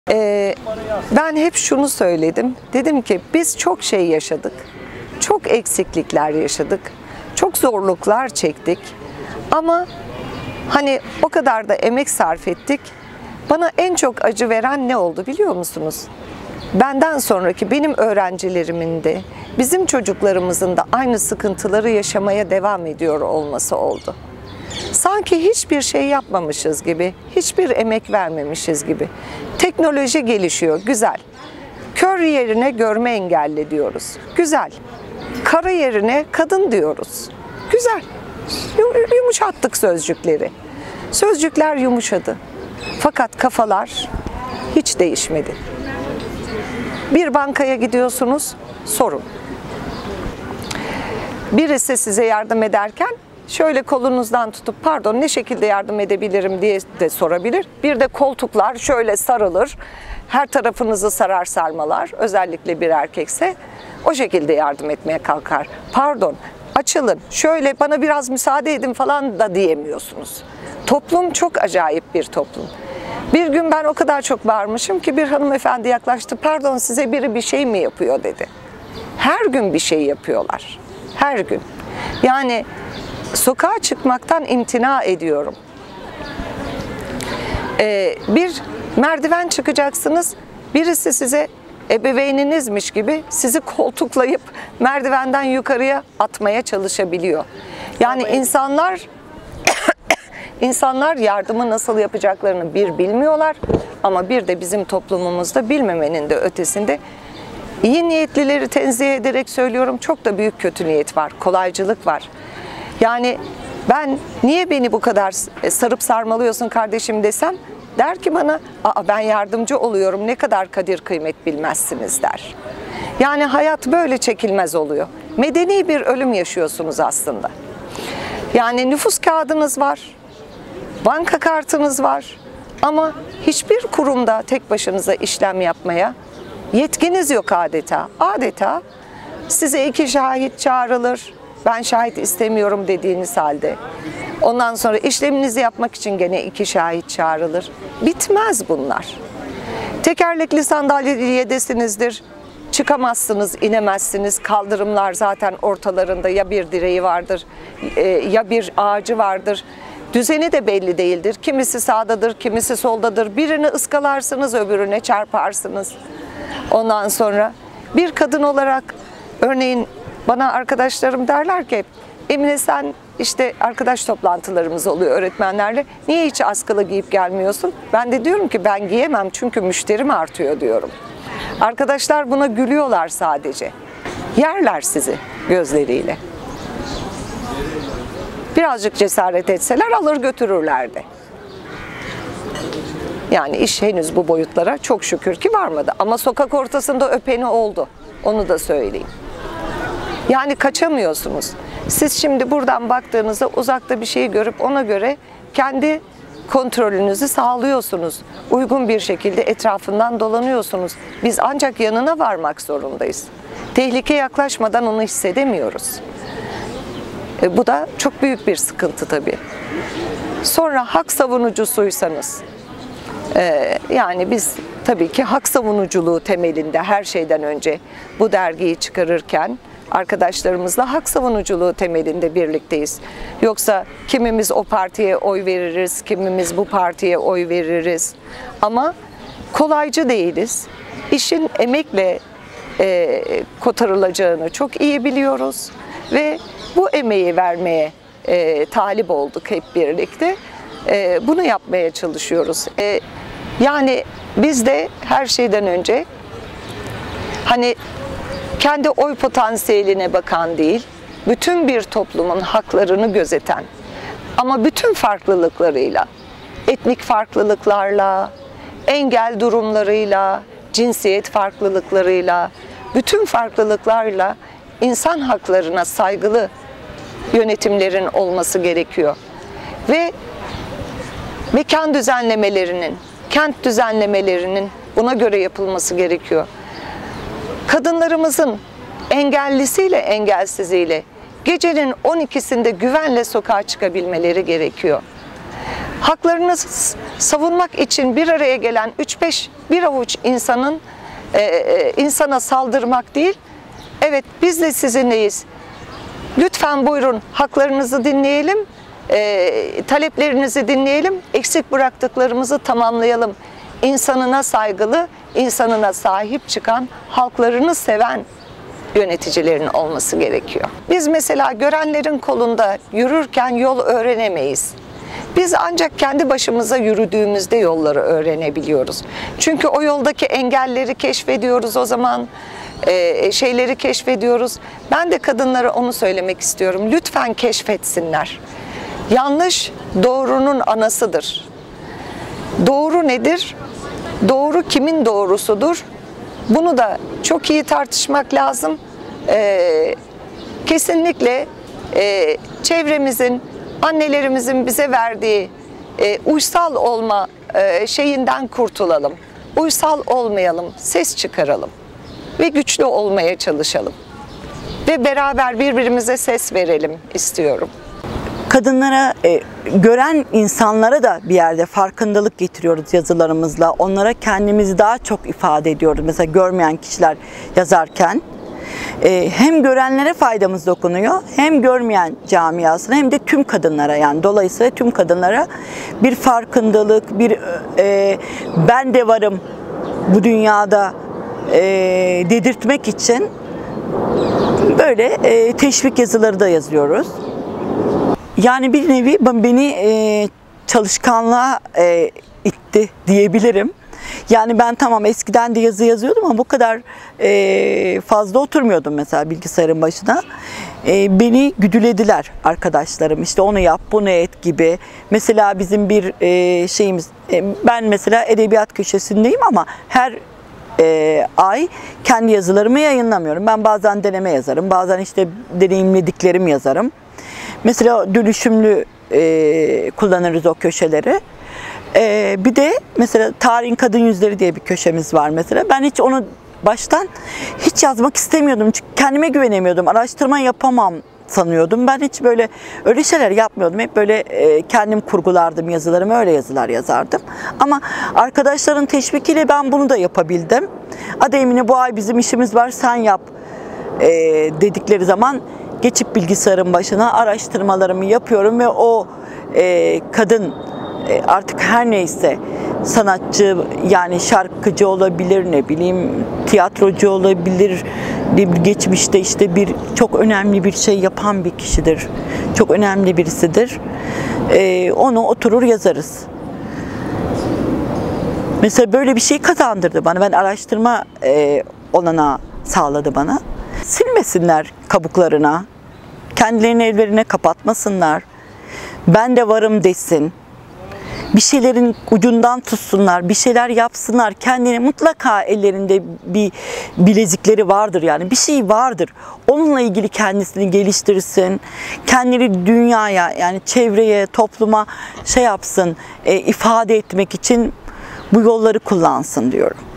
Ben hep şunu söyledim. Dedim ki biz çok şey yaşadık. Çok eksiklikler yaşadık. Çok zorluklar çektik. Ama hani o kadar da emek sarf ettik. Bana en çok acı veren ne oldu biliyor musunuz? Benden sonraki benim öğrencilerimin de, bizim çocuklarımızın da aynı sıkıntıları yaşamaya devam ediyor olması oldu. Sanki hiçbir şey yapmamışız gibi, hiçbir emek vermemişiz gibi. Teknoloji gelişiyor, güzel. Kör yerine görme engelli diyoruz, güzel. Karı yerine kadın diyoruz, güzel. Yumuşattık sözcükleri. Sözcükler yumuşadı. Fakat kafalar hiç değişmedi. Bir bankaya gidiyorsunuz, sorun. Birisi size yardım ederken şöyle kolunuzdan tutup pardon ne şekilde yardım edebilirim diye de sorabilir. Bir de koltuklar şöyle sarılır, her tarafınızı sarar sarmalar, özellikle bir erkekse o şekilde yardım etmeye kalkar. Pardon, açılın, şöyle bana biraz müsaade edin falan da diyemiyorsunuz. Toplum çok acayip bir toplum. Bir gün ben o kadar çok bağırmışım ki bir hanımefendi yaklaştı, pardon size biri bir şey mi yapıyor dedi. Her gün bir şey yapıyorlar, her gün. Yani sokağa çıkmaktan imtina ediyorum. Bir merdiven çıkacaksınız, birisi size ebeveyninizmiş gibi sizi koltuklayıp merdivenden yukarıya atmaya çalışabiliyor. Yani insanlar yardımı nasıl yapacaklarını bir bilmiyorlar ama bir de bizim toplumumuzda bilmemenin de ötesinde iyi niyetlileri tenzih ederek söylüyorum, çok da büyük kötü niyet var, kolaycılık var. Yani ben niye beni bu kadar sarıp sarmalıyorsun kardeşim desem, der ki bana, ben yardımcı oluyorum, ne kadar kadir kıymet bilmezsiniz der. Yani hayat böyle çekilmez oluyor. Medeni bir ölüm yaşıyorsunuz aslında. Yani nüfus kağıdınız var, banka kartınız var ama hiçbir kurumda tek başınıza işlem yapmaya yetkiniz yok adeta. Adeta size 2 şahit çağrılır, ben şahit istemiyorum dediğiniz halde. Ondan sonra işleminizi yapmak için gene 2 şahit çağrılır. Bitmez bunlar. Tekerlekli sandalyedesinizdir, çıkamazsınız, inemezsiniz. Kaldırımlar zaten ortalarında ya bir direği vardır ya bir ağacı vardır. Düzeni de belli değildir. Kimisi sağdadır, kimisi soldadır. Birini ıskalarsınız, öbürüne çarparsınız. Ondan sonra bir kadın olarak örneğin bana arkadaşlarım derler ki, Emine sen işte arkadaş toplantılarımız oluyor öğretmenlerle, niye hiç askılı giyip gelmiyorsun? Ben de diyorum ki ben giyemem çünkü müşterim artıyor diyorum. Arkadaşlar buna gülüyorlar sadece. Yerler sizi gözleriyle. Birazcık cesaret etseler alır götürürlerdi. Yani iş henüz bu boyutlara çok şükür ki varmadı. Ama sokak ortasında öpeni oldu. Onu da söyleyeyim. Yani kaçamıyorsunuz. Siz şimdi buradan baktığınızda uzakta bir şeyi görüp ona göre kendi kontrolünüzü sağlıyorsunuz. Uygun bir şekilde etrafından dolanıyorsunuz. Biz ancak yanına varmak zorundayız. Tehlike yaklaşmadan onu hissedemiyoruz. Bu da çok büyük bir sıkıntı tabii. Sonra hak savunucusuysanız, yani biz tabii ki hak savunuculuğu temelinde her şeyden önce bu dergiyi çıkarırken arkadaşlarımızla hak savunuculuğu temelinde birlikteyiz. Yoksa kimimiz o partiye oy veririz, kimimiz bu partiye oy veririz. Ama kolaycı değiliz. İşin emekle kotarılacağını çok iyi biliyoruz ve bu emeği vermeye talip olduk hep birlikte. Bunu yapmaya çalışıyoruz. Yani biz de her şeyden önce hani kendi oy potansiyeline bakan değil, bütün bir toplumun haklarını gözeten ama bütün farklılıklarıyla, etnik farklılıklarla, engel durumlarıyla, cinsiyet farklılıklarıyla, bütün farklılıklarla insan haklarına saygılı yönetimlerin olması gerekiyor. Ve mekan düzenlemelerinin, kent düzenlemelerinin buna göre yapılması gerekiyor. Kadınlarımızın engellisiyle engelsiziyle gecenin 12'sinde güvenle sokağa çıkabilmeleri gerekiyor. Haklarını savunmak için bir araya gelen 3-5 bir avuç insana saldırmak değil. Evet, biz de sizinleyiz. Lütfen buyurun, haklarınızı dinleyelim, taleplerinizi dinleyelim, eksik bıraktıklarımızı tamamlayalım. İnsanına saygılı, insanına sahip çıkan, halklarını seven yöneticilerin olması gerekiyor. Biz mesela görenlerin kolunda yürürken yol öğrenemeyiz. Biz ancak kendi başımıza yürüdüğümüzde yolları öğrenebiliyoruz. Çünkü o yoldaki engelleri keşfediyoruz o zaman, şeyleri keşfediyoruz. Ben de kadınlara onu söylemek istiyorum. Lütfen keşfetsinler. Yanlış doğrunun anasıdır. Doğru nedir? Doğru kimin doğrusudur? Bunu da çok iyi tartışmak lazım. Kesinlikle çevremizin, annelerimizin bize verdiği uysal olma şeyinden kurtulalım. Uysal olmayalım, ses çıkaralım ve güçlü olmaya çalışalım. Ve beraber birbirimize ses verelim istiyorum. Kadınlara, gören insanlara da bir yerde farkındalık getiriyoruz yazılarımızla. Onlara kendimizi daha çok ifade ediyoruz. Mesela görmeyen kişiler yazarken. Hem görenlere faydamız dokunuyor, hem görmeyen camiasına, hem de tüm kadınlara, yani dolayısıyla tüm kadınlara bir farkındalık, bir ben de varım bu dünyada dedirtmek için böyle teşvik yazıları da yazıyoruz. Yani bir nevi beni çalışkanlığa itti diyebilirim. Yani ben tamam eskiden de yazı yazıyordum ama bu kadar fazla oturmuyordum mesela bilgisayarın başına. Beni güdülediler arkadaşlarım, işte onu yap bunu et gibi. Mesela bizim bir şeyimiz, ben mesela edebiyat köşesindeyim ama her ay kendi yazılarımı yayınlamıyorum. Ben bazen deneme yazarım, bazen işte deneyimlediklerimi yazarım. Mesela dönüşümlü kullanırız o köşeleri. Bir de mesela Tarihin Kadın Yüzleri diye bir köşemiz var mesela. Ben hiç onu baştan hiç yazmak istemiyordum. Çünkü kendime güvenemiyordum. Araştırma yapamam sanıyordum. Ben hiç böyle öyle şeyler yapmıyordum. Hep böyle kendim kurgulardım yazılarımı, öyle yazılar yazardım. Ama arkadaşların teşvikiyle ben bunu da yapabildim. Hadi Emine, bu ay bizim işimiz var, sen yap dedikleri zaman geçip bilgisayarın başına araştırmalarımı yapıyorum ve o kadın artık her neyse, sanatçı, yani şarkıcı olabilir, ne bileyim tiyatrocu olabilir, geçmişte işte bir çok önemli bir şey yapan bir kişidir, çok önemli birisidir, onu oturur yazarız. Mesela böyle bir şey kazandırdı bana, ben araştırma olanağı sağladı bana. Silmesinler kabuklarına, kendilerini evlerine kapatmasınlar, ben de varım desin. Bir şeylerin ucundan tutsunlar, bir şeyler yapsınlar. Kendine mutlaka ellerinde bir bilezikleri vardır, yani bir şey vardır. Onunla ilgili kendisini geliştirsin. Kendini dünyaya, yani çevreye, topluma şey yapsın, ifade etmek için bu yolları kullansın diyorum.